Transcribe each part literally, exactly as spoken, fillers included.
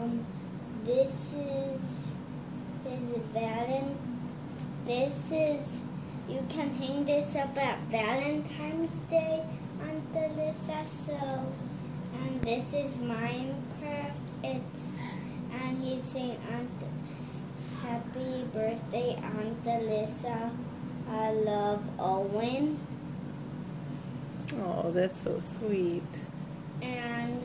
Um, this is is Valen. This is you can hang this up at Valentine's Day, Aunt Elisa. So, and this is Minecraft. It's and he's saying Aunt Happy birthday, Aunt Elisa. I love Owen. Oh, that's so sweet. And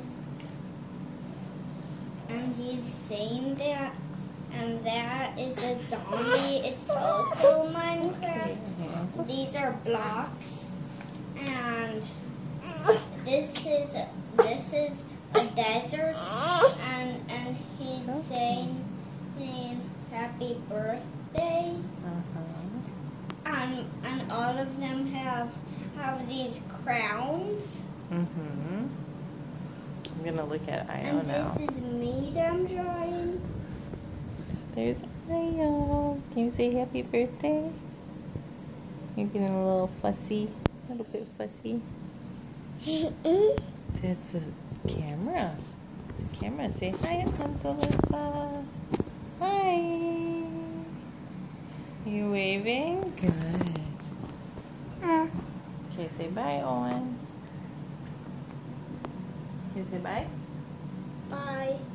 and he's saying that, and that is a zombie. It's also Minecraft. Okay. These are blocks, and this is this is a desert, and and he's Okay. saying, saying happy birthday. Uh-huh. And and all of them have have these crowns. Mm-hmm. I'm gonna look at Io And now. this is me that I'm drawing. There's Io. Can you say happy birthday? You're getting a little fussy. A little bit fussy. That's a camera. It's a camera. Say hi, Aunt Elisa. Hi. You waving? Good. Okay, say bye, Owen. Can you say bye? Bye.